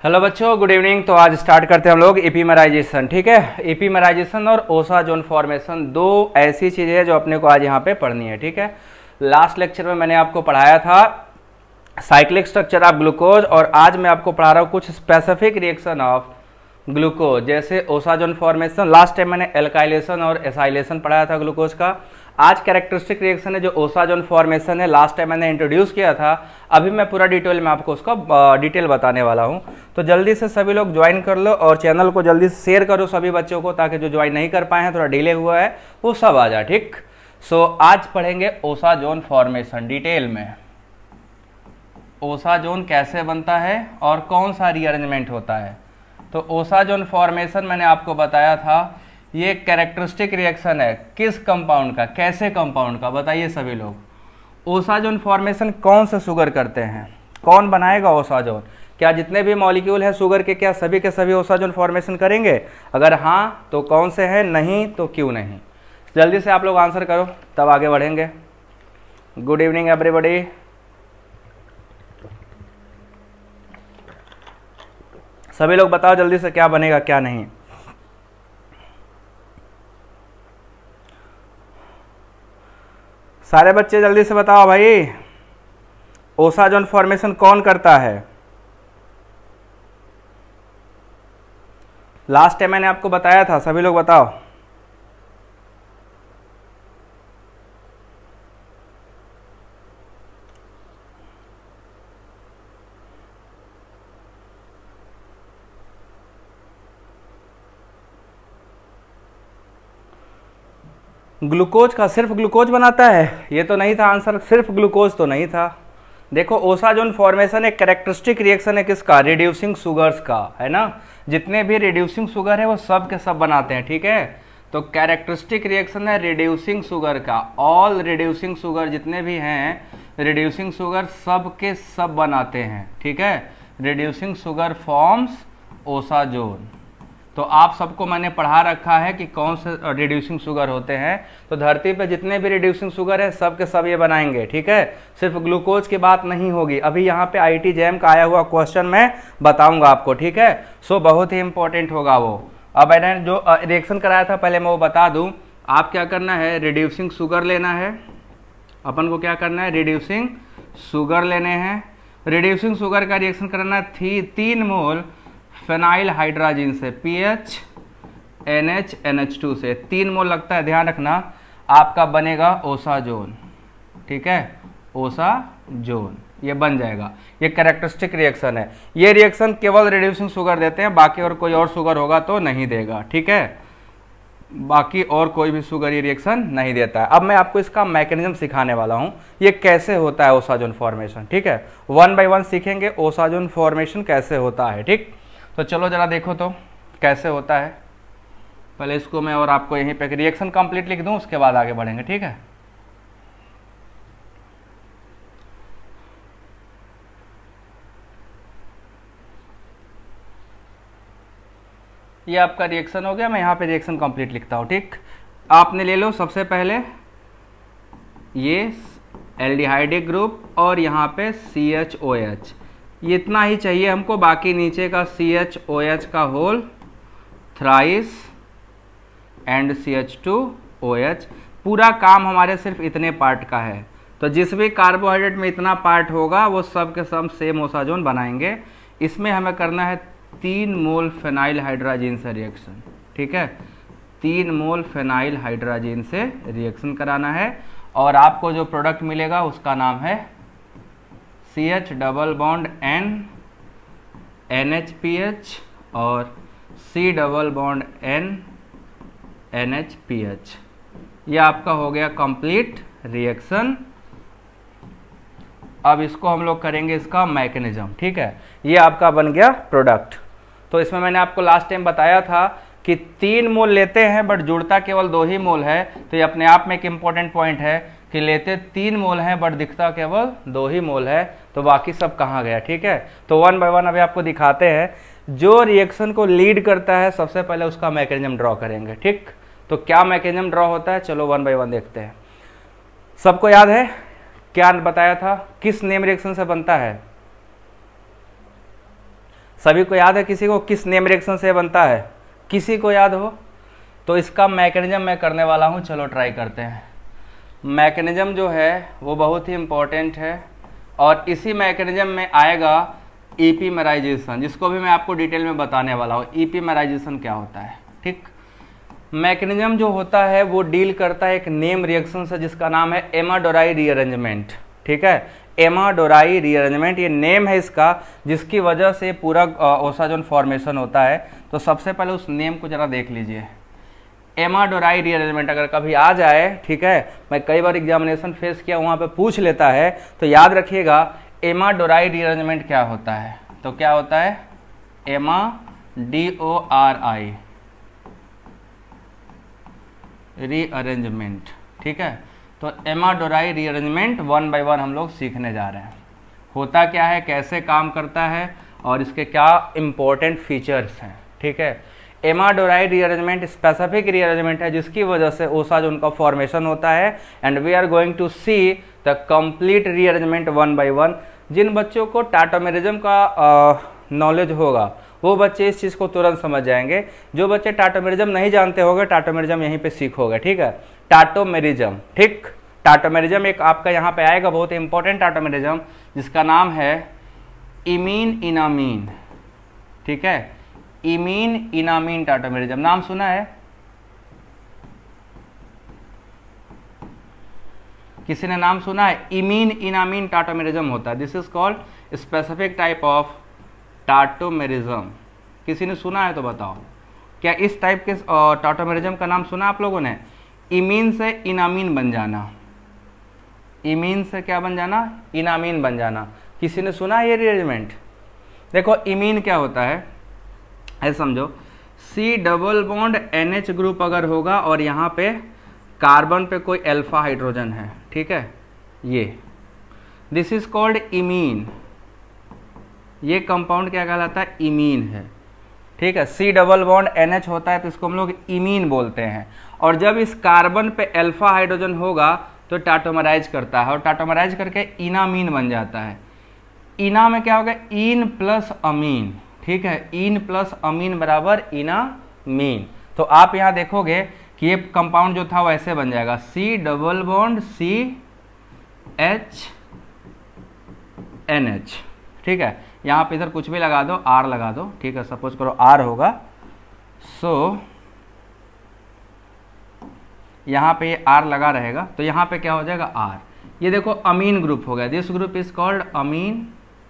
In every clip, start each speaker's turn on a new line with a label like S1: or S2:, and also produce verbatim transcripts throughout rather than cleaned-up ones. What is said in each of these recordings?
S1: Hello बच्चों, good evening. तो आज स्टार्ट करते हैं हम लोग एपीमराइजेशन। ठीक है, एपीमराइजेशन और ओसा जोन फॉर्मेशन दो ऐसी चीज़ें हैं जो अपने को आज यहाँ पे पढ़नी है। ठीक है, लास्ट लेक्चर में मैंने आपको पढ़ाया था साइक्लिक स्ट्रक्चर ऑफ ग्लूकोज, और आज मैं आपको पढ़ा रहा हूँ कुछ स्पेसिफिक रिएक्शन ऑफ ग्लूकोज, जैसे osazone formation. Last time मैंने एल्काइलेशन और एसाइलेशन पढ़ाया था ग्लूकोज का। आज कैरेक्टरिस्टिक रिएक्शन है जो ओसा जोन फॉर्मेशन है, लास्ट टाइम मैंने इंट्रोड्यूस किया था। अभी मैं पूरा डिटेल में आपको उसका डिटेल बताने वाला हूं। तो जल्दी से सभी लोग ज्वाइन कर लो और चैनल को जल्दी से शेयर करो सभी बच्चों को, ताकि जो ज्वाइन नहीं कर पाए हैं, थोड़ा डिले हुआ है, वो सब आ जाए। ठीक, सो आज पढ़ेंगे ओसा जोन फॉर्मेशन डिटेल में। ओसा जोन कैसे बनता है और कौन सा रीअरेंजमेंट होता है। तो ओसा जोन फॉर्मेशन मैंने आपको बताया था, ये कैरेक्टरिस्टिक रिएक्शन है किस कंपाउंड का, कैसे कंपाउंड का, बताइए सभी लोग। ओसा जोन फॉर्मेशन कौन से शुगर करते हैं, कौन बनाएगा ओसा जोन? क्या जितने भी मॉलिक्यूल है शुगर के, क्या सभी के सभी ओसा जोन फॉर्मेशन करेंगे? अगर हाँ तो कौन से हैं, नहीं तो क्यों नहीं? जल्दी से आप लोग आंसर करो, तब आगे बढ़ेंगे। Good evening everybody. सभी लोग बताओ जल्दी से, क्या बनेगा क्या नहीं। सारे बच्चे जल्दी से बताओ भाई, ओसा जोन फॉर्मेशन कौन करता है? लास्ट टाइम मैंने आपको बताया था, सभी लोग बताओ। ग्लूकोज का सिर्फ ग्लूकोज बनाता है? ये तो नहीं था आंसर, सिर्फ ग्लूकोज तो नहीं था। देखो, ओसा जोन फॉर्मेशन एक कैरेक्टरिस्टिक रिएक्शन है किसका? रिड्यूसिंग शुगर्स का, है ना। जितने भी रिड्यूसिंग शुगर है वो सब के सब बनाते हैं। ठीक है, तो कैरेक्टरिस्टिक रिएक्शन है रिड्यूसिंग शुगर का। ऑल रिड्यूसिंग शुगर जितने भी हैं रिड्यूसिंग शुगर सब के सब बनाते हैं। ठीक है, reducing sugar forms osazone. तो आप सबको मैंने पढ़ा रखा है कि कौन से रिड्यूसिंग शुगर होते हैं। तो धरती पे जितने भी रिड्यूसिंग शुगर है सब के सब ये बनाएंगे। ठीक है, सिर्फ ग्लूकोज की बात नहीं होगी। अभी यहाँ पे आईटी जैम का आया हुआ क्वेश्चन मैं बताऊंगा आपको। ठीक है, सो बहुत ही इंपॉर्टेंट होगा वो। अब मैंने जो रिएक्शन कराया था पहले मैं वो बता दूं। आप क्या करना है, रिड्यूसिंग शुगर लेना है। अपन को क्या करना है, रिड्यूसिंग शुगर लेने हैं। रिड्यूसिंग शुगर का रिएक्शन करना थी तीन मोल फेनाइल हाइड्राजिन से, P H N H N H two से तीन मोल लगता है, ध्यान रखना। आपका बनेगा ओसा जोन। ठीक है, ओसा जोन ये बन जाएगा। ये कैरेक्टरिस्टिक रिएक्शन है। ये रिएक्शन केवल रिड्यूसिंग शुगर देते हैं, बाकी और कोई और शुगर होगा तो नहीं देगा। ठीक है, बाकी और कोई भी शुगर ये रिएक्शन नहीं देता है। अब मैं आपको इसका मैकेनिज्म सिखाने वाला हूँ, ये कैसे होता है ओसा जोन फॉर्मेशन। ठीक है, वन बाय वन सीखेंगे ओसा जोन फॉर्मेशन कैसे होता है। ठीक, तो चलो जरा देखो तो कैसे होता है। पहले इसको मैं और आपको यहीं पे रिएक्शन कंप्लीट लिख दूं, उसके बाद आगे बढ़ेंगे। ठीक है, ये आपका रिएक्शन हो गया। मैं यहाँ पे रिएक्शन कंप्लीट लिखता हूँ। ठीक, आपने ले लो सबसे पहले ये एल्डिहाइडिक ग्रुप और यहाँ पे सी एच ओ एच, ये इतना ही चाहिए हमको। बाकी नीचे का सी एच ओ एच का whole thrice and C H two O H, पूरा काम हमारे सिर्फ इतने पार्ट का है। तो जिस भी कार्बोहाइड्रेट में इतना पार्ट होगा वो सब के सब सेम ओसा जोन बनाएंगे। इसमें हमें करना है तीन मोल फेनाइल हाइड्राजिन से रिएक्शन। ठीक है, तीन मोल फेनाइल हाइड्राजिन से रिएक्शन कराना है, और आपको जो प्रोडक्ट मिलेगा उसका नाम है C H double bond N N H P H और C double bond N N H P H. ये आपका हो गया कंप्लीट रिएक्शन। अब इसको हम लोग करेंगे इसका मैकेनिज्म। ठीक है, ये आपका बन गया प्रोडक्ट। तो इसमें मैंने आपको लास्ट टाइम बताया था कि तीन मोल लेते हैं बट जुड़ता केवल दो ही मोल है। तो ये अपने आप में एक इम्पॉर्टेंट पॉइंट है कि लेते तीन मोल हैं बट दिखता केवल दो ही मोल है। तो बाकी सब कहाँ गया? ठीक है, तो वन बाय वन अभी आपको दिखाते हैं। जो रिएक्शन को लीड करता है सबसे पहले उसका मैकेनिज्म ड्रॉ करेंगे। ठीक, तो क्या मैकेनिज्म ड्रॉ होता है, चलो वन बाय वन देखते हैं। सबको याद है क्या बताया था, किस नेम रिएक्शन से बनता है? सभी को याद है किसी को किस नेम रिएक्शन से बनता है? किसी को याद हो तो इसका मैकेनिज्म मैं करने वाला हूँ, चलो ट्राई करते हैं। मैकेनिज्म जो है वो बहुत ही इम्पोर्टेंट है और इसी मैकेनिज्म में आएगा ईपीमेराइजेशन, जिसको भी मैं आपको डिटेल में बताने वाला हूँ। ईपीमेराइजेशन क्या होता है, ठीक। मैकेनिज्म जो होता है वो डील करता है एक नेम रिएक्शन से जिसका नाम है एमाडोराई रीअरेंजमेंट, ठीक है। एमाडोराई रीअरेंजमेंट ये नेम है इसका, जिसकी वजह से पूरा ओसाजोन फॉर्मेशन होता है। तो सबसे पहले उस नेम को जरा देख लीजिए, एमाडोराई रीअरेंजमेंट अगर कभी आ जाए, ठीक है, मैं कई बार एग्जामिनेशन फेस किया, वहाँ पे पूछ लेता है, तो याद रखिएगा एमाडोराई रीअरेंजमेंट क्या होता है। तो क्या होता है? Amadori rearrangement, ठीक है। तो Amadori rearrangement one by one हम लोग सीखने जा रहे हैं। होता क्या है, कैसे काम करता है और इसके क्या इंपॉर्टेंट फीचर्स हैं, ठीक है। एमाडोराई रीअरेंजमेंट स्पेसिफिक रीअरेंजमेंट है जिसकी वजह से ओसाजोन का फॉर्मेशन होता है and we are going to see the complete rearrangement one by one. जिन बच्चों को टाटोमेरिज्म का नॉलेज uh, होगा वो बच्चे इस चीज़ को तुरंत समझ जाएंगे। जो बच्चे टाटोमेरिज्म नहीं जानते होंगे, टाटोमेरिज्म यहीं पे सीखोगे, ठीक है। टाटोमेरिज्म, ठीक। टाटोमेरिज्म एक आपका यहाँ पे आएगा बहुत इंपॉर्टेंट टाटोमेरिज्म जिसका नाम है इमीन इनामीन, ठीक है। इमीन इनामीन टाटोमेरिज्म नाम सुना है? किसी ने नाम सुना है? इमीन इनामीन टाटोमेरिज्म होता है। This is called specific type of tautomerism. किसी ने सुना है तो बताओ, क्या इस टाइप के टाटोमेरिज्म का नाम सुना आप लोगों ने? इमीन से इनामीन बन जाना, इमीन से क्या बन जाना? इनामीन बन जाना। किसी ने सुना है ये रीअरेंजमेंट? देखो इमीन क्या होता है ऐसे समझो, C double bond N H group अगर होगा और यहाँ पे कार्बन पे कोई अल्फा हाइड्रोजन है, ठीक है, ये दिस इज कॉल्ड इमीन। ये कंपाउंड क्या कहलाता है? इमीन है, ठीक है। C double bond N H होता है तो इसको हम लोग इमीन बोलते हैं। और जब इस कार्बन पे अल्फा हाइड्रोजन होगा तो टाटोमराइज करता है और टाटोमराइज करके इनामीन बन जाता है। इना में क्या होगा? इन प्लस अमीन, ठीक है। इन प्लस अमीन बराबर इनामीन। तो आप यहाँ देखोगे कि ये कंपाउंड जो था वो ऐसे बन जाएगा, C double bond C H N H, ठीक है। यहाँ पे इधर कुछ भी लगा दो, आर लगा दो, ठीक है। सपोज करो आर होगा, सो यहाँ पे ये आर लगा रहेगा तो यहाँ पे क्या हो जाएगा? आर। ये देखो अमीन ग्रुप हो गया, this group is called amine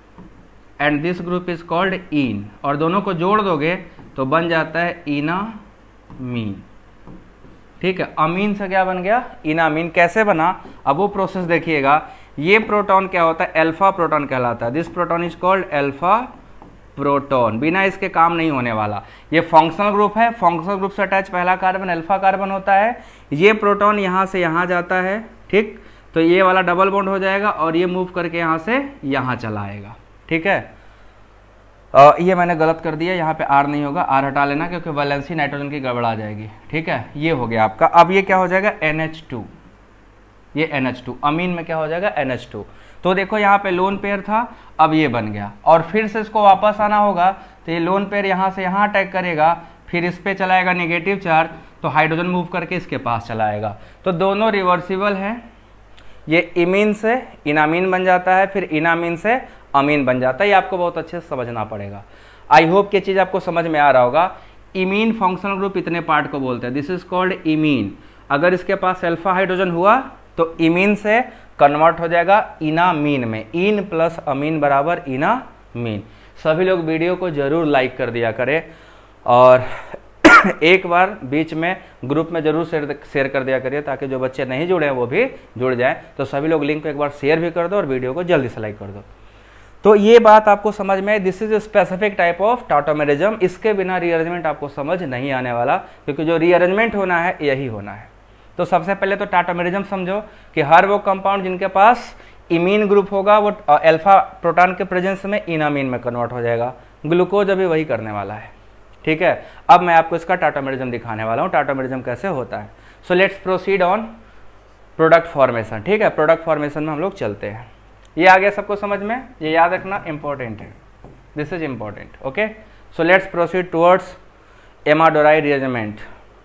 S1: and this group is called ene, और दोनों को जोड़ दोगे तो बन जाता है इनामीन, ठीक है। अमीन से क्या बन गया? इनामीन। कैसे बना? अब वो प्रोसेस देखिएगा। ये प्रोटॉन क्या होता है? अल्फा प्रोटॉन कहलाता है। This proton is called alpha proton. बिना इसके काम नहीं होने वाला। ये फंक्शनल ग्रुप है, फंक्शनल ग्रुप से अटैच पहला कार्बन अल्फा कार्बन होता है। ये प्रोटॉन यहाँ से यहाँ जाता है, ठीक, तो ये वाला डबल बॉन्ड हो जाएगा और ये मूव करके यहाँ से यहाँ चला आएगा, ठीक है। आ, ये मैंने गलत कर दिया, यहाँ पे आर नहीं होगा, आर हटा लेना क्योंकि वैलेंसी नाइट्रोजन की गड़बड़ आ जाएगी, ठीक है। ये हो गया आपका। अब ये क्या हो जाएगा? N H two. ये एन एच टू, अमीन में क्या हो जाएगा? N H two. तो देखो यहाँ पे लोन पेयर था, अब ये बन गया और फिर से इसको वापस आना होगा तो ये लोन पेयर यहाँ से यहाँ अटैक करेगा, फिर इस पे चलाएगा नेगेटिव चार्ज, तो हाइड्रोजन मूव करके इसके पास चलाएगा। तो दोनों रिवर्सिबल हैं। ये इमीन से इनामीन बन जाता है, फिर इनामीन से अमीन बन जाता है। ये आपको बहुत अच्छे से समझना पड़ेगा। आई होप ये चीज़ आपको समझ में आ रहा होगा। इमीन फंक्शनल ग्रुप इतने पार्ट को बोलते हैं, दिस इज कॉल्ड इमीन। अगर इसके पास अल्फा हाइड्रोजन हुआ तो इमीन से कन्वर्ट हो जाएगा इनामीन में। इन प्लस अमीन बराबर इनामीन। सभी लोग वीडियो को जरूर लाइक कर दिया करें और एक बार बीच में ग्रुप में जरूर शेयर शेयर कर दिया करिए ताकि जो बच्चे नहीं जुड़े हैं वो भी जुड़ जाएं। तो सभी लोग लिंक को एक बार शेयर भी कर दो और वीडियो को जल्दी से लाइक कर दो। तो ये बात आपको समझ में आई। This is specific type of tautomerism. इसके बिना रीअरेंजमेंट आपको समझ नहीं आने वाला, क्योंकि जो रीअरेंजमेंट होना है यही होना है। तो सबसे पहले तो टाटोमेरिज्म समझो कि हर वो कंपाउंड जिनके पास इमीन ग्रुप होगा वो अल्फा प्रोटॉन के प्रेजेंस में इनामीन में कन्वर्ट हो जाएगा। ग्लूकोज अभी वही करने वाला है, ठीक है। अब मैं आपको इसका टाटोमेरिज्म दिखाने वाला हूँ, टाटोमेरिज्म कैसे होता है। So let's proceed on product formation, ठीक है। प्रोडक्ट फॉर्मेशन में हम लोग चलते हैं। ये आ गया सबको समझ में? ये याद रखना इंपॉर्टेंट है। This is important. Okay, so let's proceed towards Amadori rearrangement.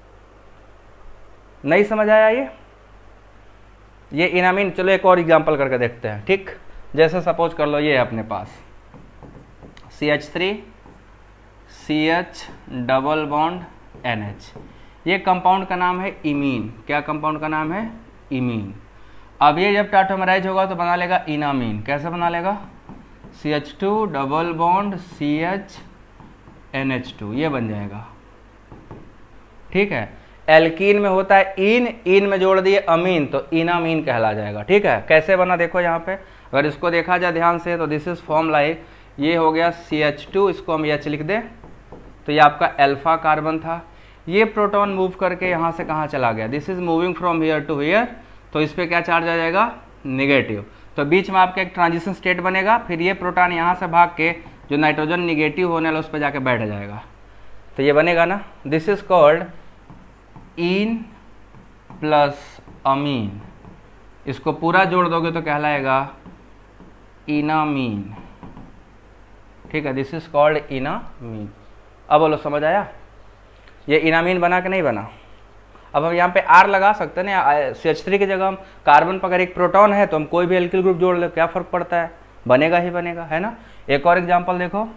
S1: नहीं समझ आया ये ये इनामीन? चलो एक और एग्जांपल करके देखते हैं। ठीक, जैसे सपोज कर लो ये है अपने पास C H three C H double bond N H, ये कंपाउंड का नाम है इमीन। क्या कंपाउंड का नाम है? इमीन। अब ये जब टाटोमराइज होगा तो बना लेगा इनामीन। कैसे बना लेगा? C H two double bond C H N H two, ये बन जाएगा। ठीक है, एल्कीन में होता है इन, इन में जोड़ दिए अमीन तो इनामीन कहला जाएगा। ठीक है, कैसे बना देखो यहाँ पे, अगर इसको देखा जाए ध्यान से तो दिस इज फॉर्म लाइक, ये हो गया सी एच टू, इसको हम एच लिख दें तो ये आपका अल्फा कार्बन था। ये प्रोटॉन मूव करके यहाँ से कहाँ चला गया? This is moving from here to here, तो इस पर क्या चार्ज आ जाएगा? निगेटिव। तो बीच में आपका एक ट्रांजिशन स्टेट बनेगा, फिर ये प्रोटॉन यहाँ से भाग के जो नाइट्रोजन निगेटिव होने वाला उस पर जाके बैठ जाएगा, तो ये बनेगा ना, this is called ene plus amine. इसको पूरा जोड़ दोगे तो कहलाएगा इनामीन। ठीक है, दिस इज कॉल्ड इनामीन। अब बोलो समझ आया? ये इनामीन बना कि नहीं बना? अब हम यहाँ पे आर लगा सकते हैं ना, सी एच थ्री की जगह हम कार्बन पर अगर एक प्रोटॉन है तो हम कोई भी एल्किल ग्रुप जोड़ ले, क्या फर्क पड़ता है? बनेगा ही बनेगा, है ना। एक और एग्जांपल देखो,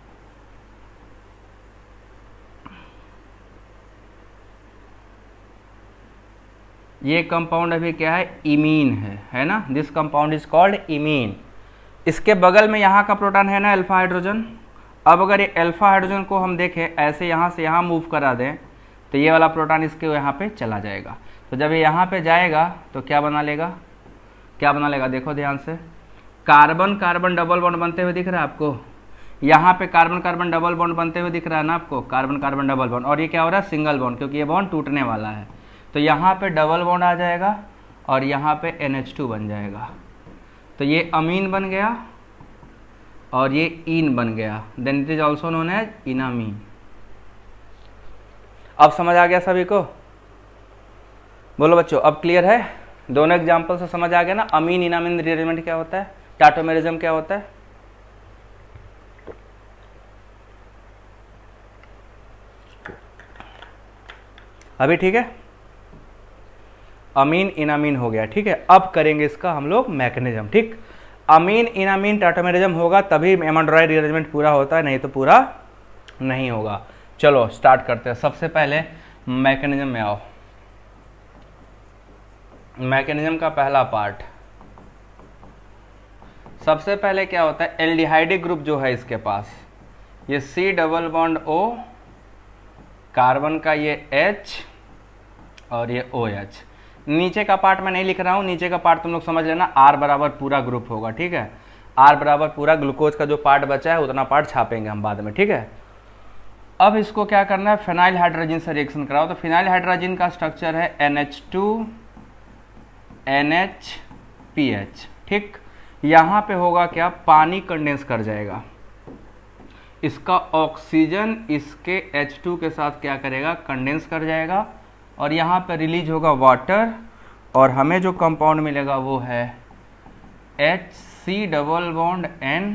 S1: ये कंपाउंड अभी क्या है? इमीन है, है ना। This compound is called imine. इसके बगल में यहाँ का प्रोटॉन है ना अल्फा हाइड्रोजन। अब अगर ये अल्फा हाइड्रोजन को हम देखें ऐसे यहाँ से यहाँ मूव करा दें तो ये वाला प्रोटॉन इसके यहाँ पे चला जाएगा। तो जब ये यहाँ पे जाएगा तो क्या बना लेगा? क्या बना लेगा? देखो ध्यान से, कार्बन कार्बन डबल बॉन्ड बनते हुए दिख रहा है आपको? यहाँ पे कार्बन कार्बन डबल बॉन्ड बनते हुए दिख रहा है ना आपको, कार्बन कार्बन डबल बॉन्ड। और ये क्या हो रहा है? सिंगल बॉन्ड, क्योंकि ये बॉन्ड टूटने वाला है। तो यहाँ पे डबल बॉन्ड आ जाएगा और यहाँ पे एन एच टू बन जाएगा। तो ये अमीन बन गया और ये इन बन गया, then it is also known as enamine. अब समझ आ गया सभी को? बोलो बच्चों, अब क्लियर है? दोनों एग्जाम्पल से समझ आ गया ना, अमीन इनामीन रिअरेंजमेंट क्या होता है, टाटोमेरिज्म क्या होता है। अभी ठीक है, अमीन इनामीन हो गया। ठीक है, अब करेंगे इसका हम लोग मैकेनिज्म। ठीक, अमीन इनामीन टाटोमेरिज्म होगा तभी एमाडोराई रिअरेंजमेंट पूरा होता है, नहीं तो पूरा नहीं होगा। चलो स्टार्ट करते हैं। सबसे पहले मैकेनिज्म में आओ। मैकेनिज्म का पहला पार्ट, सबसे पहले क्या होता है, एल्डिहाइडिक ग्रुप जो है इसके पास, ये C double bond O, carbon का ये H और ये ओ एच। नीचे का पार्ट मैं नहीं लिख रहा हूँ, नीचे का पार्ट तुम लोग समझ लेना, R बराबर पूरा ग्रुप होगा। ठीक है, R बराबर पूरा ग्लूकोज का जो पार्ट बचा है उतना पार्ट छापेंगे हम बाद में। ठीक है, अब इसको क्या करना है, फिनाइल हाइड्रोजन से रिएक्शन कराओ। तो फिनाइल हाइड्रोजन का स्ट्रक्चर है N H two N H P H. ठीक, यहाँ पे होगा क्या, पानी कंडेंस कर जाएगा, इसका ऑक्सीजन इसके एच टू के साथ क्या करेगा, कंडेंस कर जाएगा और यहाँ पे रिलीज होगा वाटर और हमें जो कंपाउंड मिलेगा वो है H C double bond N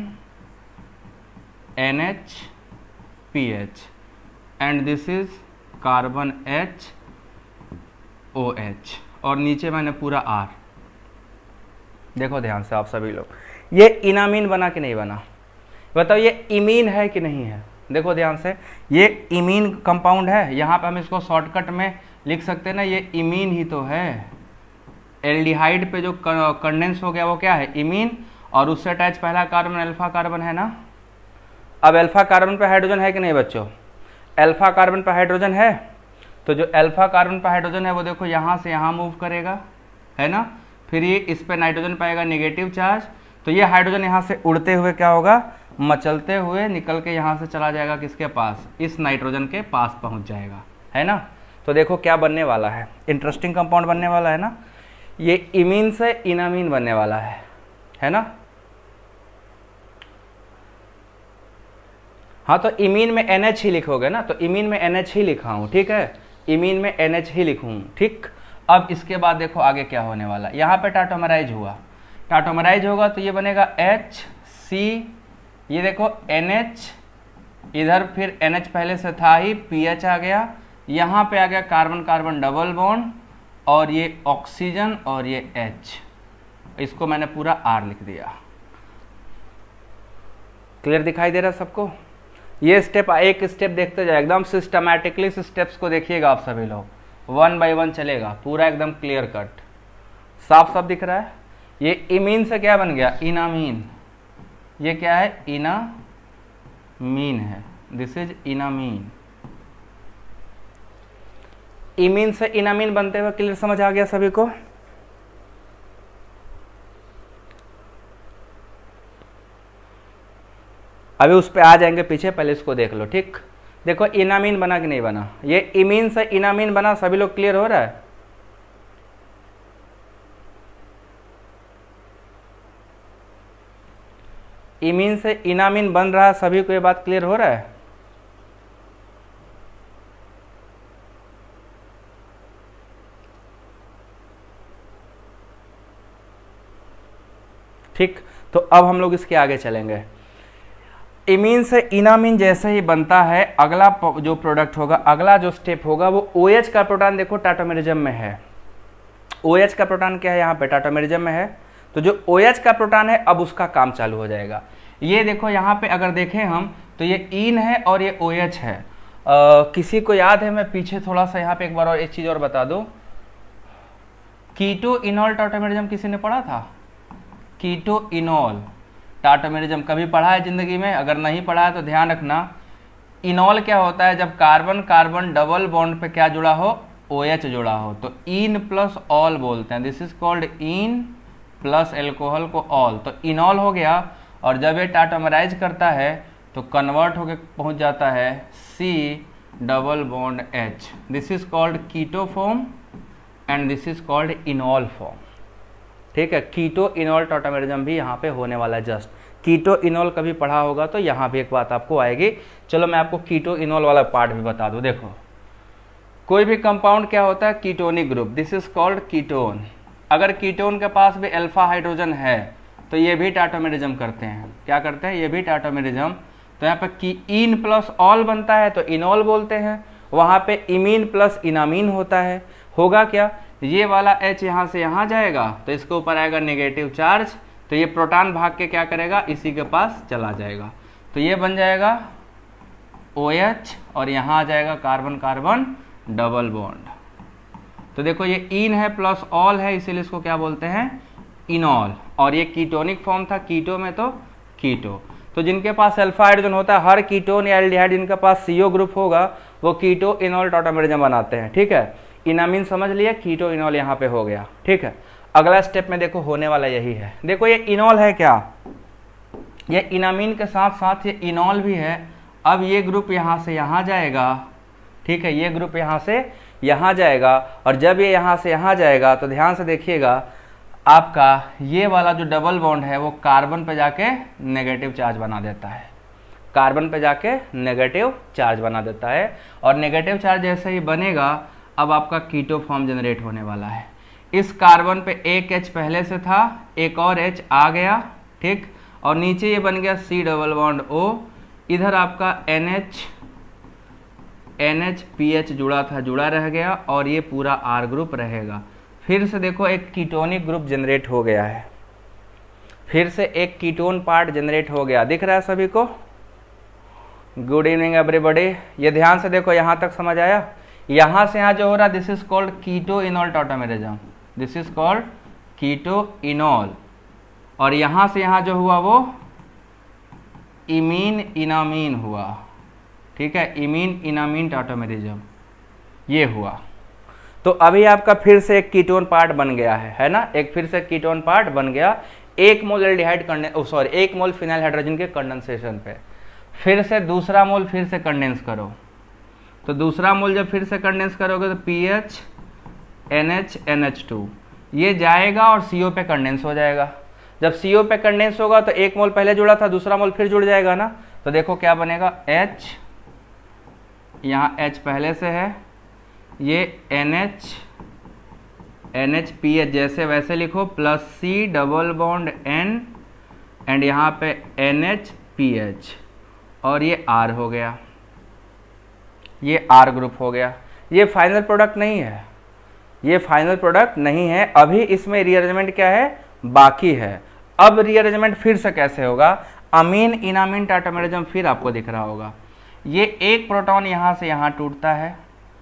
S1: N H P H and this is carbon H O H और नीचे मैंने पूरा R। देखो ध्यान से आप सभी लोग, ये इनामीन बना कि नहीं बना? बताओ ये इमीन है कि नहीं है? देखो ध्यान से, ये इमीन कंपाउंड है, यहाँ पे हम इसको शॉर्टकट में लिख सकते हैं ना, ये इमीन ही तो है। एल्डिहाइड पे जो कंडेंस हो गया वो क्या है, इमीन, और उससे अटैच पहला कार्बन अल्फा कार्बन है ना। अब अल्फा कार्बन पे हाइड्रोजन है कि नहीं बच्चों? अल्फा कार्बन पे हाइड्रोजन है, तो जो अल्फा कार्बन पे हाइड्रोजन है वो देखो यहाँ से यहाँ मूव करेगा, है ना। फिर ये इस पे नाइट्रोजन पाएगा नेगेटिव चार्ज, तो ये हाइड्रोजन यहाँ से उड़ते हुए क्या होगा, मचलते हुए निकल के यहाँ से चला जाएगा किसके पास, इस नाइट्रोजन के पास पहुँच जाएगा, है ना। तो देखो क्या बनने वाला है, इंटरेस्टिंग कंपाउंड बनने वाला है ना। ये इमीन से इनामीन बनने वाला है, है ना। हाँ, तो इमीन में एन एच ही लिखोगे ना, तो इमीन में एन एच ही लिखा हूँ, ठीक है, इमीन में एन एच ही लिखूँ, ठीक। अब इसके बाद देखो आगे क्या होने वाला, यहाँ पे टाटोमराइज हुआ, टाटोमराइज होगा तो ये बनेगा एच सी ये देखो एन एच, इधर फिर एन एच पहले से था ही, पी एच आ गया, यहाँ पे आ गया कार्बन कार्बन डबल बॉन्ड, और ये ऑक्सीजन और ये H, इसको मैंने पूरा R लिख दिया। क्लियर दिखाई दे रहा है सबको? ये स्टेप एक स्टेप देखते जाए, एकदम सिस्टमैटिकली स्टेप्स को देखिएगा आप सभी लोग, वन बाय वन चलेगा, पूरा एकदम क्लियर कट, साफ साफ दिख रहा है। ये इमीन से क्या बन गया? इनामीन। ये क्या है? इनामीन है, दिस इज इनामीन। इमीन से इनामीन बनते हुए क्लियर समझ आ गया सभी को? अभी उस पे आ जाएंगे पीछे, पहले इसको देख लो, ठीक। देखो इनामीन बना कि नहीं बना, ये इमीन से इनामीन बना, सभी लोग क्लियर हो रहा है? इमीन से इनामीन बन रहा है, सभी को ये बात क्लियर हो रहा है? ठीक, तो अब हम लोग इसके आगे चलेंगे। इमीन से इनामीन जैसे ही बनता है, अगला जो प्रोडक्ट होगा, अगला जो स्टेप होगा वो OH का प्रोटॉन, देखो टाटोमेरिज्म में है। OH का प्रोटॉन क्या है? यहाँ पे टाटोमेरिज्म में है, तो जो OH का प्रोटॉन है अब उसका काम चालू हो जाएगा। ये देखो यहाँ पे अगर देखें हम तो ये इन है और ये OH है। आ, किसी को याद है? मैं पीछे थोड़ा सा यहाँ पे एक बार और एक चीज और बता दूं, कीटो इनॉल टाटोमेरिज्म किसी ने पढ़ा था? कीटो इनॉल टाटोमेरिज्म कभी पढ़ा है जिंदगी में? अगर नहीं पढ़ा है तो ध्यान रखना। इनॉल क्या होता है? जब कार्बन कार्बन डबल बॉन्ड पे क्या जुड़ा हो? OH जुड़ा हो, तो इन प्लस ऑल बोलते हैं, this is called ene plus alcohol को ऑल, तो इनॉल हो गया। और जब ये टाटोमराइज करता है तो कन्वर्ट होकर पहुंच जाता है C double bond H, this is called keto form and this is called enol form. ठीक है, कीटो इनॉल टाटोमेरिज्म भी यहाँ पे होने वाला है। जस्ट कीटो इनॉल कभी पढ़ा होगा तो यहाँ भी एक बात आपको आएगी। चलो मैं आपको कीटो इनॉल वाला पार्ट भी बता दूं। देखो कोई भी कंपाउंड क्या होता है? Ketonic group, this is called ketone. अगर कीटोन के पास भी अल्फा हाइड्रोजन है तो ये भी टाटोमेरिज्म करते हैं। क्या करते हैं? ये भी टाटोमेरिज्म। तो यहाँ पे की इन प्लस ऑल बनता है तो इनॉल बोलते हैं, वहाँ पे इमीन प्लस इनामीन होता है। होगा क्या? ये वाला H यहाँ से यहाँ जाएगा तो इसके ऊपर आएगा नेगेटिव चार्ज, तो ये प्रोटॉन भाग के क्या करेगा? इसी के पास चला जाएगा, तो ये बन जाएगा OH और यहाँ आ जाएगा कार्बन कार्बन डबल बॉन्ड। तो देखो ये इन है प्लस ऑल है, इसीलिए इसको क्या बोलते हैं? इनॉल। और ये कीटोनिक फॉर्म था, कीटो में तो कीटो। तो जिनके पास अल्फा हाइड्रोजन होता है, हर कीटोन या एल्डिहाइड जिनके पास सीओ ग्रुप होगा वो कीटो इनॉल टाटोमेरिज्म बनाते हैं। ठीक है, इनामीन समझ लिया, कीटो इनॉल यहाँ पे हो गया। ठीक है, अगला स्टेप में देखो होने वाला यही है। देखो ये इनॉल है क्या? ये इनामीन के साथ साथ ये इनॉल भी है। अब ये ग्रुप यहाँ से यहाँ जाएगा। ठीक है, ये ग्रुप यहाँ से यहाँ जाएगा, और जब ये यहाँ से यहाँ जाएगा तो ध्यान से देखिएगा, आपका ये वाला जो डबल बॉन्ड है वो कार्बन पे जाके नेगेटिव चार्ज बना देता है। कार्बन पे जाके नेगेटिव चार्ज बना देता है, और नेगेटिव चार्ज जैसे ही बनेगा अब आपका कीटो फॉर्म जनरेट होने वाला है। इस कार्बन पे एक H पहले से था, एक और H आ गया। ठीक, और नीचे ये बन गया C डबल बॉन्ड O, इधर आपका NH NH पीएच जुड़ा था, जुड़ा रह गया, और ये पूरा R ग्रुप रहेगा। फिर से देखो एक कीटोनिक ग्रुप जनरेट हो गया है, फिर से एक कीटोन पार्ट जनरेट हो गया। दिख रहा है सभी को? Good evening everybody. ये ध्यान से देखो, यहाँ तक समझ आया? यहाँ से यहाँ जो हो रहा है this is called keto enol tautomerism, this is called keto enol. और यहाँ से यहाँ जो हुआ वो इमीन इनामीन हुआ। ठीक है, इमीन इनामीन टाटोमेरिज्म ये हुआ। तो अभी आपका फिर से एक कीटोन पार्ट बन गया है, है ना? एक फिर से कीटोन पार्ट बन गया। एक मोल एल्डिहाइड कंडेंस सॉरी एक मोल फिनाइल हाइड्रोजन के कंडेंसेशन पे फिर से दूसरा मोल फिर से कंडेंस करो। तो दूसरा मोल जब फिर से कंडेंस करोगे तो P H N H N H two ये जाएगा और सी ओ पे कंडेंस हो जाएगा। जब सी ओ पे कंडेंस होगा तो एक मोल पहले जुड़ा था, दूसरा मोल फिर जुड़ जाएगा ना। तो देखो क्या बनेगा? H, यहाँ H पहले से है, ये NH N H P H जैसे वैसे लिखो, plus C double bond N and यहाँ पे एन एच पी एच, और ये R हो गया, ये R ग्रुप हो गया। ये फाइनल प्रोडक्ट नहीं है, ये फाइनल प्रोडक्ट नहीं है, अभी इसमें रीअरेंजमेंट क्या है, बाकी है। अब रीअरेंजमेंट फिर से कैसे होगा, अमीन इनामीन टाटामेरिज्म फिर आपको दिख रहा होगा। ये एक प्रोटॉन यहाँ से यहाँ टूटता है,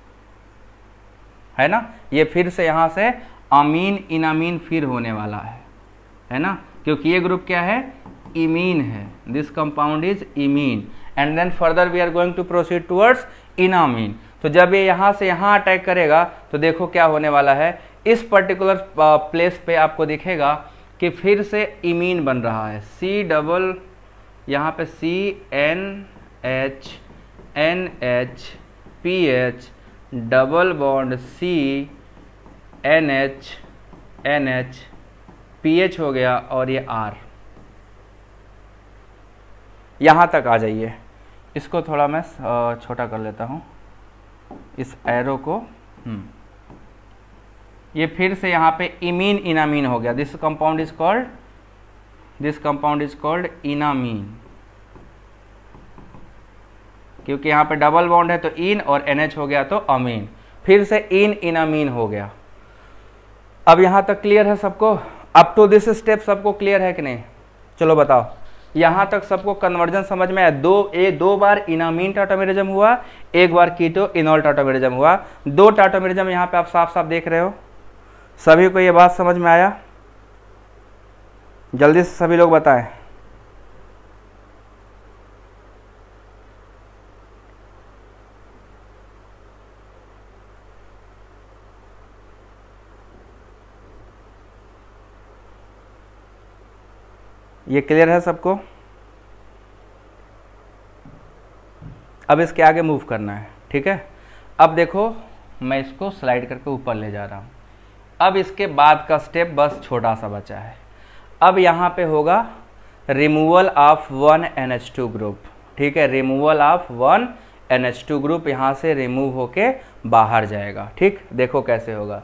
S1: है ना, ये फिर से यहाँ से अमीन इनामीन फिर होने वाला है, है ना, क्योंकि ये ग्रुप क्या है, इमीन है। This compound is imine and then further we are going to proceed towards enamine. तो जब ये यहाँ से यहाँ अटैक करेगा तो देखो क्या होने वाला है, इस पर्टिकुलर प्लेस पे आपको दिखेगा कि फिर से इमीन बन रहा है, सी डबल, यहाँ पे C N H N H P H double bond C N H N H P H हो गया, और ये आर। यहाँ तक आ जाइए, इसको थोड़ा मैं छोटा कर लेता हूँ, इस एरो को। ये फिर से यहाँ पे इमीन इनामीन हो गया। This compound is called this compound is called enamine, क्योंकि यहाँ पे डबल बॉन्ड है तो इन, और एन एच हो गया तो अमीन, फिर से इन इनामीन हो गया। अब यहाँ तक क्लियर है सबको? अप टू दिस स्टेप सबको क्लियर है कि नहीं? चलो बताओ, यहाँ तक सबको कन्वर्जन समझ में आया? दो ए दो बार इनामीन टाटामेरिज्म हुआ, एक बार कीटो इनॉल टाटामेरिज्म हुआ, दो टाटामेरिज्म यहाँ पे आप साफ साफ देख रहे हो। सभी को ये बात समझ में आया? जल्दी से सभी लोग बताएं। ये क्लियर है सबको? अब इसके आगे मूव करना है, ठीक है। अब देखो मैं इसको स्लाइड करके ऊपर ले जा रहा हूँ। अब इसके बाद का स्टेप बस छोटा सा बचा है। अब यहाँ पे होगा removal of one N H two group, ठीक है। Removal of one N H two group यहाँ से रिमूव होके बाहर जाएगा, ठीक। देखो कैसे होगा।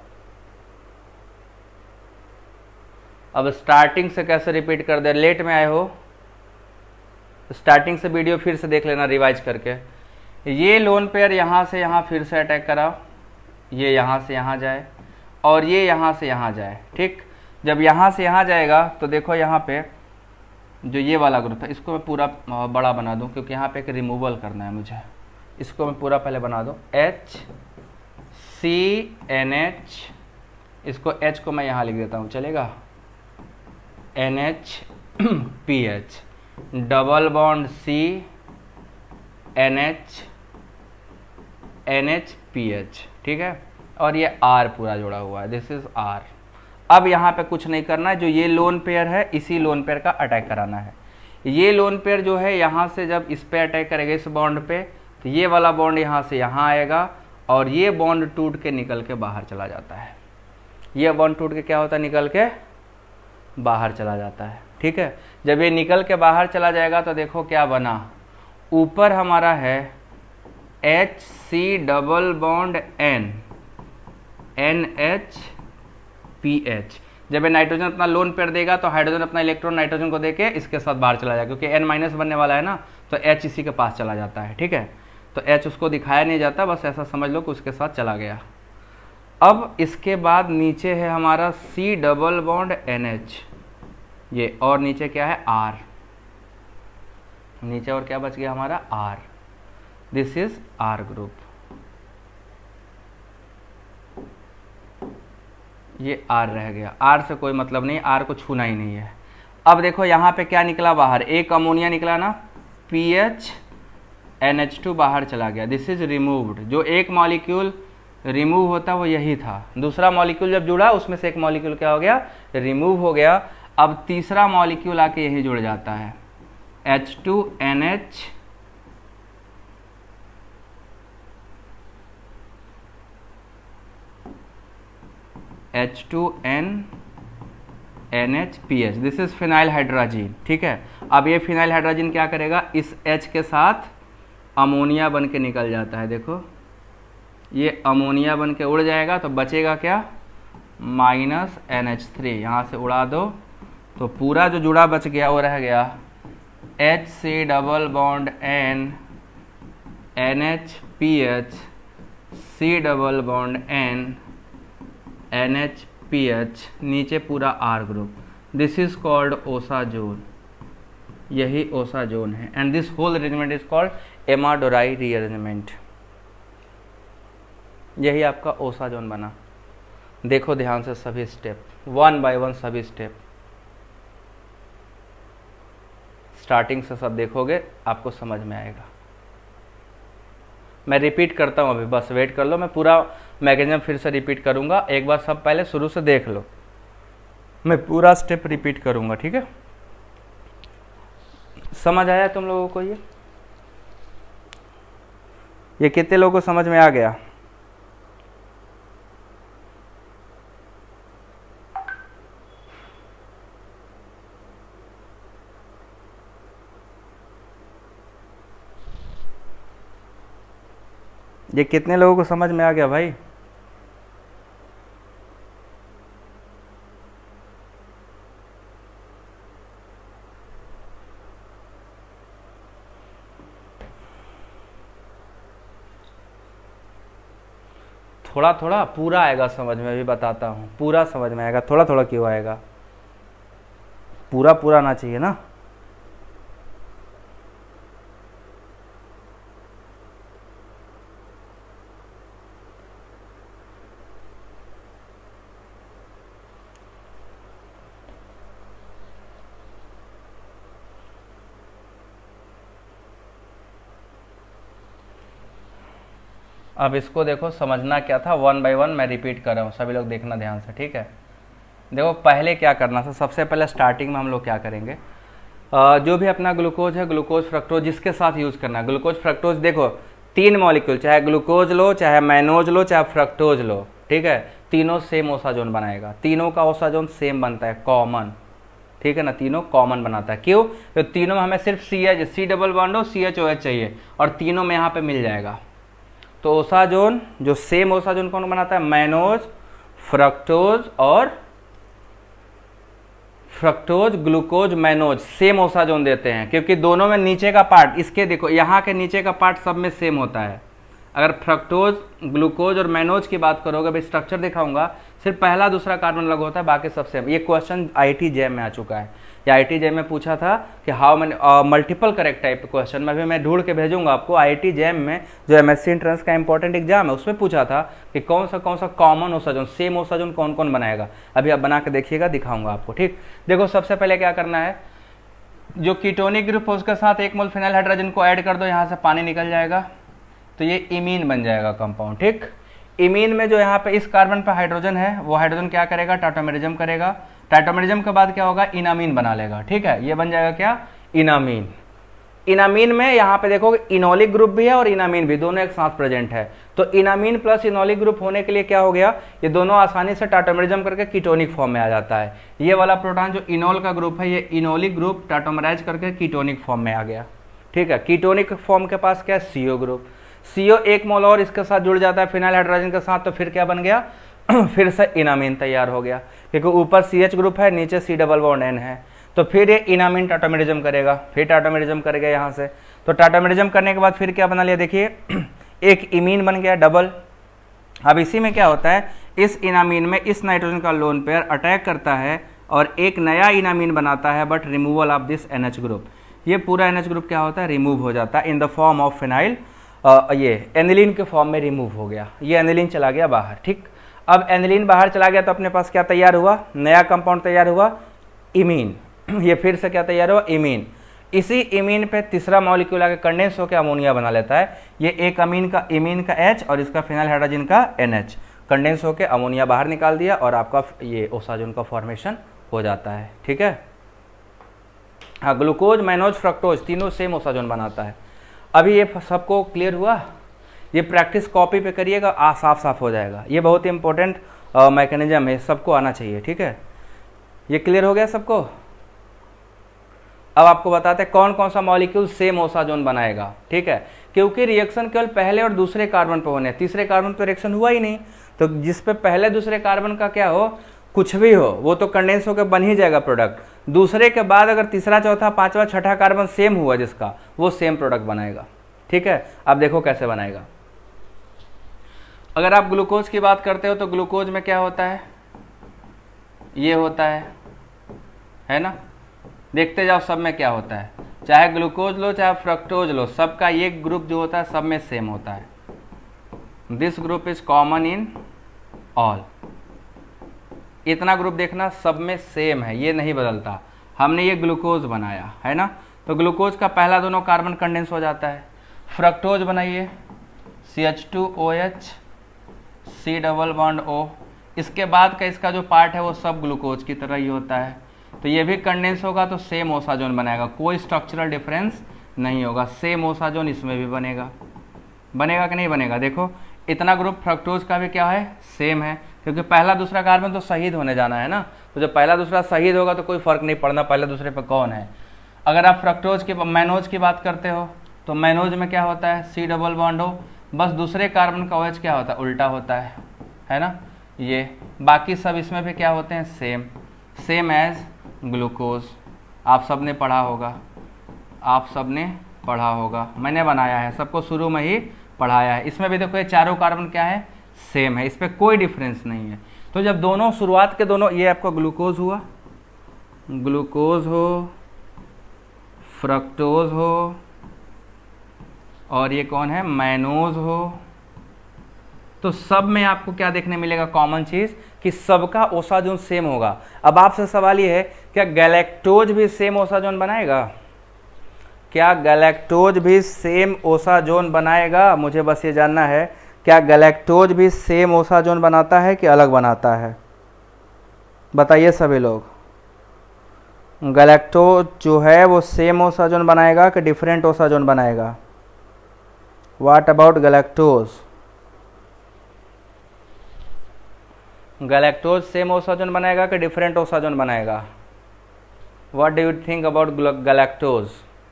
S1: अब स्टार्टिंग से कैसे रिपीट कर दे, लेट में आए हो स्टार्टिंग से वीडियो फिर से देख लेना रिवाइज करके। ये लोन पेयर यहाँ से यहाँ फिर से अटैक कराओ, ये यहाँ से यहाँ जाए और ये यहाँ से यहाँ जाए, ठीक। जब यहाँ से यहाँ जाएगा तो देखो यहाँ पे जो ये वाला ग्रुप है इसको मैं पूरा बड़ा बना दूँ, क्योंकि यहाँ पे एक रिमूवल करना है मुझे। इसको मैं पूरा पहले बना दूँ, एच सी एन एच, इसको एच को मैं यहाँ लिख देता हूँ, चलेगा। N H P H double bond C N H N H P H, ठीक है। और ये आर पूरा जुड़ा हुआ है, दिस इज आर। अब यहाँ पे कुछ नहीं करना है, जो ये लोन पेयर है इसी लोन पेयर का अटैक कराना है। ये लोन पेयर जो है यहाँ से जब इस पे अटैक करेगा इस बॉन्ड पे, तो ये वाला बॉन्ड यहाँ से यहाँ आएगा और ये बॉन्ड टूट के निकल के बाहर चला जाता है। ये बॉन्ड टूट के क्या होता है, निकल के बाहर चला जाता है, ठीक है। जब ये निकल के बाहर चला जाएगा तो देखो क्या बना, ऊपर हमारा है H C double bond N N H P H. जब ये नाइट्रोजन अपना लोन पेयर देगा तो हाइड्रोजन अपना इलेक्ट्रॉन नाइट्रोजन को देके इसके साथ बाहर चला जाएगा, क्योंकि एन माइनस बनने वाला है ना, तो एच इसी के पास चला जाता है, ठीक है। तो एच उसको दिखाया नहीं जाता, बस ऐसा समझ लो कि उसके साथ चला गया। अब इसके बाद नीचे है हमारा C double bond N H, ये, और नीचे क्या है आर, नीचे और क्या बच गया हमारा R. This is R group. ये आर रह गया, आर से कोई मतलब नहीं, आर को छूना ही नहीं है। अब देखो यहाँ पे क्या निकला बाहर, एक अमोनिया निकला ना, P H N H two बाहर चला गया, दिस इज रिमूव्ड। जो एक मॉलिक्यूल रिमूव होता वो यही था, दूसरा मॉलिक्यूल जब जुड़ा उसमें से एक मॉलिक्यूल क्या हो गया, रिमूव हो गया। अब तीसरा मॉलिक्यूल आके यही जुड़ जाता है, H two N H H two N N H P H, this is phenyl hydrazine, ठीक है। अब ये फिनाइल हाइड्रोजीन क्या करेगा, इस H के साथ अमोनिया बन के निकल जाता है। देखो ये अमोनिया बन के उड़ जाएगा तो बचेगा क्या, माइनस एन एच थ्री। यहाँ से उड़ा दो तो पूरा जो जुड़ा बच गया वो रह गया H C double bond N N H P H C double bond N N H P H, नीचे पूरा R group, this is called osazone, यही ओसा जोन है। And this whole arrangement is called Amadori rearrangement, यही आपका osazone बना। देखो ध्यान से सभी स्टेप, वन बाय वन सभी स्टेप, स्टार्टिंग से सब देखोगे आपको समझ में आएगा। मैं रिपीट करता हूँ अभी, बस वेट कर लो, मैं पूरा मैकेनिज्म फिर से रिपीट करूँगा, एक बार सब पहले शुरू से देख लो, मैं पूरा स्टेप रिपीट करूँगा, ठीक है। समझ आया तुम लोगों को? ये ये कितने लोगों को समझ में आ गया? ये कितने लोगों को समझ में आ गया भाई? थोड़ा थोड़ा पूरा आएगा समझ में, भी बताता हूँ, पूरा समझ में आएगा, थोड़ा थोड़ा क्यों आएगा, पूरा पूरा आना चाहिए ना। अब इसको देखो, समझना क्या था, वन बाय वन मैं रिपीट कर रहा हूँ, सभी लोग देखना ध्यान से, ठीक है। देखो पहले क्या करना था, सबसे पहले स्टार्टिंग में हम लोग क्या करेंगे, आ, जो भी अपना ग्लूकोज है, ग्लूकोज फ्रक्टोज जिसके साथ यूज करना है, ग्लूकोज फ्रक्टोज, देखो तीन मॉलिक्यूल, चाहे ग्लूकोज लो, चाहे मैनोज लो, चाहे फ्रक्टोज लो, ठीक है, तीनों सेम ओसाजोन बनाएगा, तीनों का ओसाजोन सेम बनता है, कॉमन, ठीक है ना, तीनों कॉमन बनाता है। क्यों? तो तीनों में हमें सिर्फ C H C double bond हो, सी एच ओ एच चाहिए, और तीनों में यहाँ पे मिल जाएगा। तो ओसाजोन जो सेम ओसाजोन कौन बनाता है, मैनोज, फ्रक्टोज और fructose, glucose, mannose same osazone देते हैं, क्योंकि दोनों में नीचे का पार्ट, इसके देखो यहाँ के नीचे का पार्ट सब में सेम होता है। अगर फ्रक्टोज, ग्लूकोज और मैनोज की बात करोगे, भाई स्ट्रक्चर दिखाऊंगा, सिर्फ पहला दूसरा कार्बन अलग होता है, बाकी सब सेम। ये क्वेश्चन आईटी जैम में आ चुका है, या आईटी जैम में पूछा था कि how many multiple correct type question में भी मैं ढूंढ के भेजूंगा आपको। आईटी जैम में जो एमएससी एंट्रेंस का इंपॉर्टेंट एग्जाम है उसमें पूछा था कि कौन सा कौन सा कॉमन ओसाजोन, सेम ओसाजोन कौन कौन बनाएगा। अभी आप बना के देखिएगा, दिखाऊंगा आपको, ठीक। देखो सबसे पहले क्या करना है, जो कीटोनिक ग्रुप है उसके साथ एक मोल फिनाइल हाइड्रोजन को ऐड कर दो, यहाँ से पानी निकल जाएगा, तो ये इमीन बन जाएगा कंपाउंड, ठीक। इमीन में जो यहाँ पे इस कार्बन पे हाइड्रोजन है, वो हाइड्रोजन क्या करेगा, टाटोमेरिज्म करेगा, टाटोमेरिज्म के बाद क्या होगा, इनामीन बना लेगा, ठीक है, ये बन जाएगा क्या, इनामीन। इनामीन में यहाँ पे देखोगे इनोलिक ग्रुप भी है और इनामीन भी, दोनों एक साथ प्रेजेंट है। तो इनामीन प्लस इनोलिक ग्रुप होने के लिए क्या हो गया, ये दोनों आसानी से टाटोमेरिज्म करके कीटोनिक फॉर्म में आ जाता है। ये वाला प्रोटॉन जो इनोल का ग्रुप है, ये इनोलिक ग्रुप टाटोमराइज करके कीटोनिक फॉर्म में आ गया, ठीक है। कीटोनिक फॉर्म के पास क्या है, सीओ ग्रुप, सीओ एक मोल और इसके साथ जुड़ जाता है फिनाइल हाइड्रोजन के साथ, तो फिर क्या बन गया फिर से इनामीन तैयार हो गया, क्योंकि ऊपर सी एच ग्रुप है, नीचे सी डबल बॉन्ड एन है, तो फिर ये इनामीन टाटोमेरिज्म करेगा, फिर टाटोमेरिज्म करेगा यहाँ से। तो टाटोमेरिज्म करने के बाद फिर क्या बना लिया, देखिए एक इमीन बन गया डबल। अब इसी में क्या होता है, इस इनामीन में इस नाइट्रोजन का लोन पेयर अटैक करता है और एक नया इनामीन बनाता है, but removal of this N H group, ये पूरा एन एच ग्रुप क्या होता है, रिमूव हो जाता है in the form of phenyl, ये एनिलीन के फॉर्म में रिमूव हो गया, ये एनिलीन चला गया बाहर, ठीक। अब एनिलीन बाहर चला गया तो अपने पास क्या तैयार हुआ, नया कंपाउंड तैयार हुआ, इमीन। ये फिर से क्या तैयार हुआ, इमीन। इसी इमीन पे तीसरा मॉलिक्यूल आके कंडेंस होकर अमोनिया बना लेता है, ये एक अमीन का इमीन का H और इसका फिनाइल हाइड्रोजन का एन एच कंडेंस होकर अमोनिया बाहर निकाल दिया और आपका ये ओसाजोन का फॉर्मेशन हो जाता है, ठीक है। हाँ, ग्लूकोज, मैनोज, फ्रक्टोज तीनों सेम ओसाजोन बनाता है। अभी ये सबको क्लियर हुआ, ये प्रैक्टिस कॉपी पे करिएगा, आ साफ साफ हो जाएगा। ये बहुत ही इंपॉर्टेंट मैकेनिज्म है, सबको आना चाहिए, ठीक है। ये क्लियर हो गया सबको। अब आपको बताते हैं कौन कौन सा मॉलिक्यूल सेम ओसाजोन बनाएगा, ठीक है, क्योंकि रिएक्शन केवल पहले और दूसरे कार्बन पे होने, तीसरे कार्बन पे रिएक्शन हुआ ही नहीं, तो जिस पे पहले दूसरे कार्बन का क्या हो, कुछ भी हो, वो तो कंडेंस होकर बन ही जाएगा प्रोडक्ट। दूसरे के बाद अगर तीसरा चौथा पांचवा छठा कार्बन सेम हुआ जिसका, वो सेम प्रोडक्ट बनाएगा। ठीक है, अब देखो कैसे बनाएगा। अगर आप ग्लूकोज की बात करते हो तो ग्लूकोज में क्या होता है, ये होता है है ना। देखते जाओ सब में क्या होता है, चाहे ग्लूकोज लो चाहे फ्रक्टोज लो, सबका ये ग्रुप जो होता है सब में सेम होता है। This group is common in all. इतना ग्रुप देखना सब में सेम है, ये नहीं बदलता। हमने ये ग्लूकोज बनाया है ना, तो ग्लूकोज का पहला दोनों कार्बन कंडेंस हो जाता है। फ्रक्टोज बनाइए, C H two O H C double bond O, इसके बाद का इसका जो पार्ट है वो सब ग्लूकोज की तरह ही होता है, तो ये भी कंडेंस होगा तो सेम ओसाजोन बनाएगा, कोई स्ट्रक्चरल डिफरेंस नहीं होगा। सेम ओसाजोन इसमें भी बनेगा, बनेगा कि नहीं बनेगा। देखो इतना ग्रुप फ्रक्टोज का भी क्या है, सेम है, क्योंकि पहला दूसरा कार्बन तो शहीद होने जाना है ना, तो जब पहला दूसरा शहीद होगा तो कोई फर्क नहीं पड़ना पहले दूसरे पे कौन है। अगर आप फ्रक्टोज की मैनोज की बात करते हो तो मैनोज में क्या होता है, सी डबल बॉन्ड ओ, बस दूसरे कार्बन का OH क्या होता है, उल्टा होता है है ना ये। बाकी सब इसमें भी क्या होते हैं, सेम, सेम एज ग्लूकोज। आप सब ने पढ़ा होगा, आप सब ने पढ़ा होगा, मैंने बनाया है, सबको शुरू में ही पढ़ाया है। इसमें भी देखो ये चारों कार्बन क्या है, सेम है, इस पर कोई डिफरेंस नहीं है। तो जब दोनों शुरुआत के दोनों, ये आपका ग्लूकोज हुआ, ग्लूकोज हो, फ्रक्टोज हो, और ये कौन है, मैनोज हो, तो सब में आपको क्या देखने मिलेगा, कॉमन चीज कि सबका ओसाजोन सेम होगा। अब आपसे सवाल ये है, क्या गैलेक्टोज भी सेम ओसाजोन बनाएगा? क्या गैलेक्टोज भी सेम ओसाजोन बनाएगा? मुझे बस ये जानना है, क्या गैलेक्टोज भी सेम ओसाजोन बनाता है कि अलग बनाता है? बताइए सभी लोग, गैलेक्टोज जो है वो सेम ओसाजोन बनाएगा कि डिफरेंट ओसाजोन बनाएगा? What about galactose? Galactose same osazone बनाएगा कि डिफरेंट ओसाजोन बनाएगा? What do you think about galactose?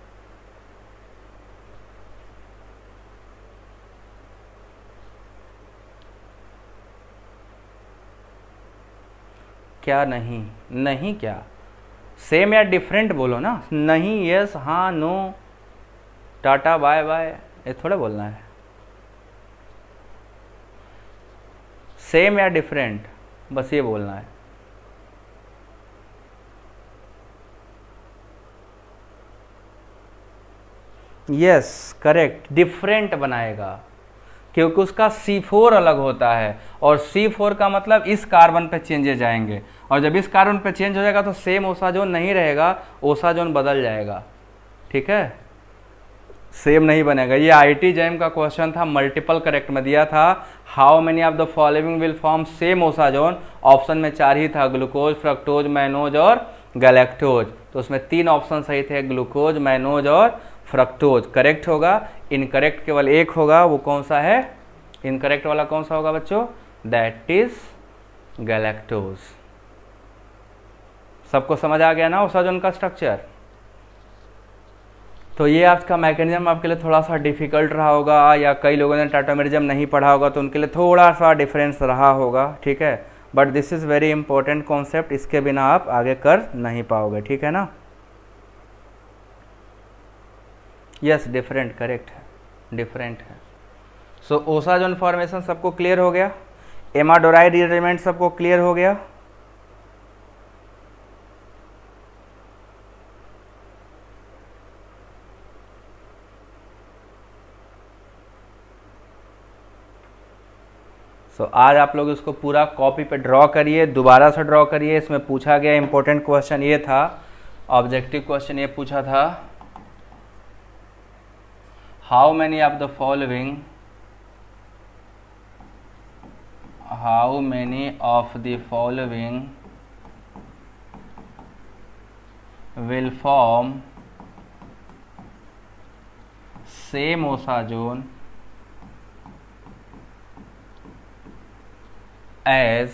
S1: क्या नहीं, नहीं क्या, सेम या डिफरेंट बोलो ना, नहीं यस हाँ नो टाटा बाय बाय, ये थोड़ा बोलना है। सेम या डिफरेंट, बस ये बोलना है। यस करेक्ट, डिफरेंट बनाएगा, क्योंकि उसका सी फोर अलग होता है, और सी फोर का मतलब इस कार्बन पे चेंजेस आएंगे, और जब इस कार्बन पे चेंज हो जाएगा तो सेम ओसाजोन नहीं रहेगा, ओसाजोन बदल जाएगा। ठीक है, सेम नहीं बनेगा। ये आईटी जैम का क्वेश्चन था, मल्टीपल करेक्ट में दिया था, how many of the following will form same osazone. Option में चार ही था, ग्लूकोज, फ्रक्टोज, मैनोज और गैलेक्टोज, तो उसमें तीन ऑप्शन सही थे, ग्लूकोज, मैनोज और फ्रक्टोज। करेक्ट होगा, इनकरेक्ट केवल एक होगा, वो कौन सा है, इनकरेक्ट वाला कौन सा होगा बच्चों, दैट इज गैलेक्टोज। सबको समझ आ गया ना ओसाजोन का स्ट्रक्चर? तो ये आपका मैकेनिज्म आपके लिए थोड़ा सा डिफिकल्ट रहा होगा, या कई लोगों ने टाटोमेरिज्म नहीं पढ़ा होगा तो उनके लिए थोड़ा सा डिफरेंस रहा होगा। ठीक है, but this is very important concept, इसके बिना आप आगे कर नहीं पाओगे। ठीक है ना, यस डिफरेंट करेक्ट है, डिफरेंट है। सो ओसाजोन फॉर्मेशन सबको क्लियर हो गया, एमाडोराइड एलिमेंट सबको क्लियर हो गया। तो आज आप लोग इसको पूरा कॉपी पे ड्रॉ करिए, दोबारा से ड्रॉ करिए। इसमें पूछा गया इंपॉर्टेंट क्वेश्चन ये था, ऑब्जेक्टिव क्वेश्चन ये पूछा था, how many of the following how many of the following will form same osazone as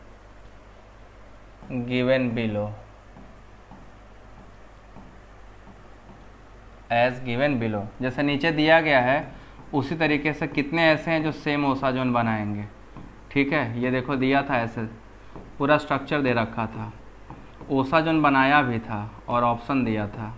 S1: given below, as given below, जैसे नीचे दिया गया है उसी तरीके से कितने ऐसे हैं जो सेम ओसाजोन बनाएंगे। ठीक है, ये देखो दिया था ऐसे, पूरा स्ट्रक्चर दे रखा था, ओसाजोन बनाया भी था और ऑप्शन दिया था।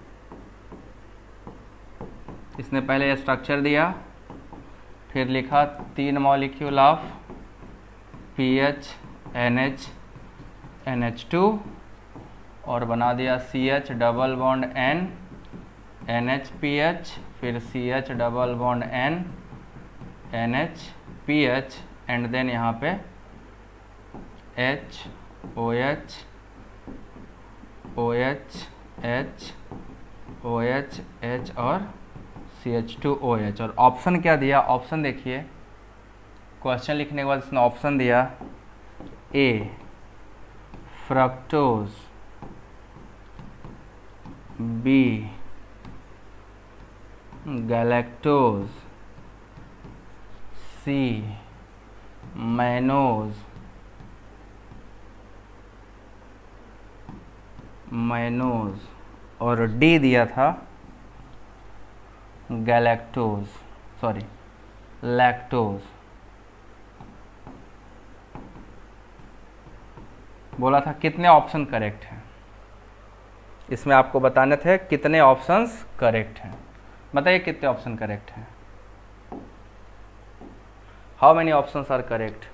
S1: इसने पहले स्ट्रक्चर दिया, फिर लिखा तीन molecule of P H N H N H two और बना दिया C H double bond N N H P H, फिर C H double bond N N H P H and then यहाँ पे H O H O H H O H H और C H two O H. और option क्या दिया, option देखिए, question लिखने के बाद इसने ऑप्शन दिया A fructose, B galactose, C mannose mannose और डी दिया था गैलेक्टोज सॉरी लैक्टोज। बोला था कितने ऑप्शन करेक्ट हैं, इसमें आपको बताने थे कितने ऑप्शंस करेक्ट हैं। बताइए कितने ऑप्शन करेक्ट हैं, how many options are correct.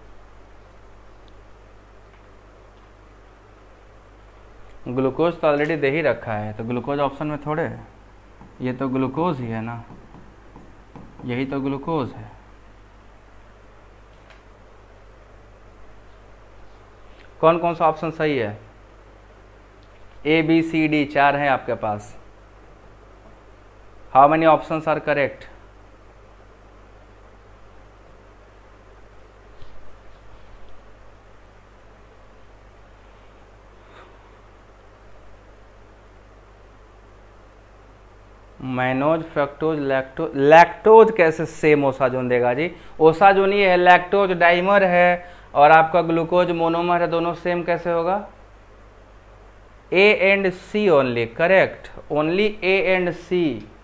S1: Glucose तो ऑलरेडी दे ही रखा है, तो ग्लूकोज ऑप्शन में थोड़े है, ये तो ग्लूकोज ही है ना, यही तो ग्लूकोज है। कौन कौन सा ऑप्शन सही है, ए बी सी डी चार है आपके पास, how many options are correct. Mannose fructose lactose, lactose कैसे सेम ओसाजोन देगा जी, ओसाजोन ही है, लैक्टोज डाइमर है और आपका ग्लूकोज मोनोमर है, दोनों सेम कैसे होगा। A and C only correct, only A and C.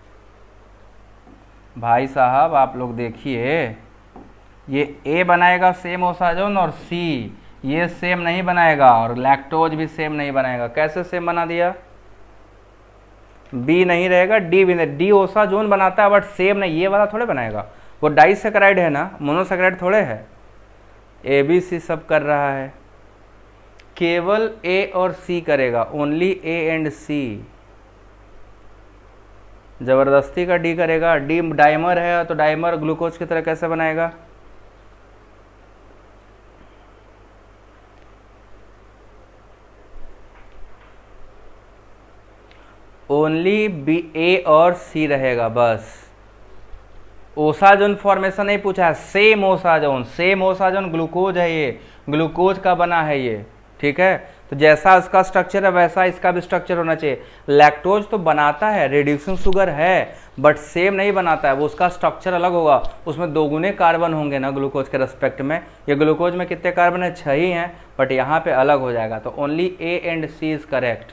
S1: भाई साहब आप लोग देखिए, ये ए बनाएगा सेम ओसाजोन और सी ये सेम नहीं बनाएगा और लैक्टोज भी सेम नहीं बनाएगा। कैसे सेम बना दिया, बी नहीं रहेगा डी भी नहीं, डी ओसाजोन बनाता है बट सेम नहीं, ये वाला थोड़े बनाएगा, वो डाइसैकेराइड है ना, मोनोसैकेराइड थोड़े है। ए बी सी सब कर रहा है, केवल ए और सी करेगा, ओनली ए एंड सी। जबरदस्ती का डी करेगा, डी डाइमर है तो डाइमर ग्लूकोज की तरह कैसे बनाएगा। ओनली बी ए और सी रहेगा बस। ओसाजोन फॉर्मेशन नहीं पूछा है, same osazone, same osazone glucose है, ये ग्लूकोज का बना है ये, ठीक है। तो जैसा इसका स्ट्रक्चर है वैसा इसका भी स्ट्रक्चर होना चाहिए। लैक्टोज तो बनाता है, रिड्यूसिंग शुगर है बट सेम नहीं बनाता है, वो उसका स्ट्रक्चर अलग होगा, उसमें दोगुने कार्बन होंगे ना ग्लूकोज के रेस्पेक्ट में। ये ग्लूकोज में कितने कार्बन है, छह ही हैं, बट यहाँ पे अलग हो जाएगा। तो only A and C is correct,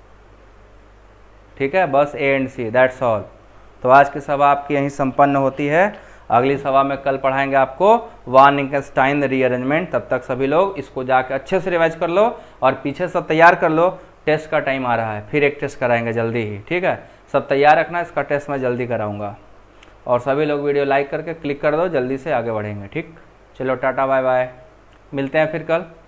S1: ठीक है, बस A and C, that's all. तो आज की सभा आपकी यहीं संपन्न होती है। अगली सभा में कल पढ़ाएंगे आपको वान निकेलस्टाइन रीअरेंजमेंट। तब तक सभी लोग इसको जाके अच्छे से रिवाइज कर लो और पीछे सब तैयार कर लो, टेस्ट का टाइम आ रहा है, फिर एक टेस्ट कराएंगे जल्दी ही, ठीक है। सब तैयार रखना, इसका टेस्ट मैं जल्दी कराऊंगा। और सभी लोग वीडियो लाइक करके क्लिक कर दो, जल्दी से आगे बढ़ेंगे, ठीक। चलो टाटा बाय बाय, मिलते हैं फिर कल।